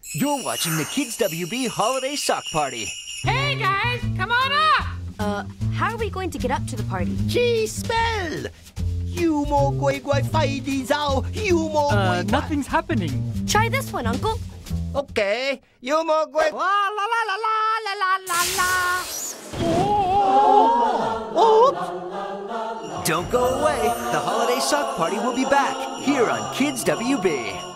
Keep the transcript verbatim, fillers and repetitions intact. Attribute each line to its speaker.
Speaker 1: You're watching the Kids W B Holiday Sock Party.
Speaker 2: Hey guys, come on up!
Speaker 3: Uh, how are we going to get up to the party?
Speaker 4: Chi spell! You mo guai guai fai di zao, you mo
Speaker 5: Uh,
Speaker 4: guai guai.
Speaker 5: nothing's happening.
Speaker 3: Try this one, Uncle.
Speaker 4: Okay, you mo guai. La la la la la la la la la. Oops!
Speaker 1: Don't go away. The Holiday Sock Party will be back here on Kids W B.